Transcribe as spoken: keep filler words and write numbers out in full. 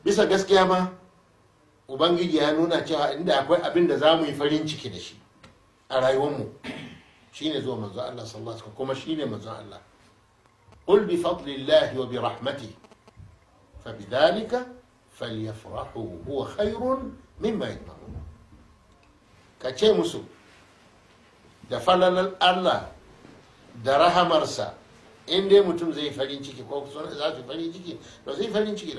bisa gaskiya ma ubangiji ya nuna cewa inda akwai abin da za mu yi farin ciki da shi a rayuwarmu shine zuwa manzo Allah sallallahu alaihi wasallam kuma shine manzo Allah qul bi fadlillahi wa bi rahmatihi fabidhalika falyafrahu huwa khairun mimma yajma'un ka ce musu da falalar Allah da rahamarsa in dai mutum zai farin ciki ko za su farin ciki to zai farin ciki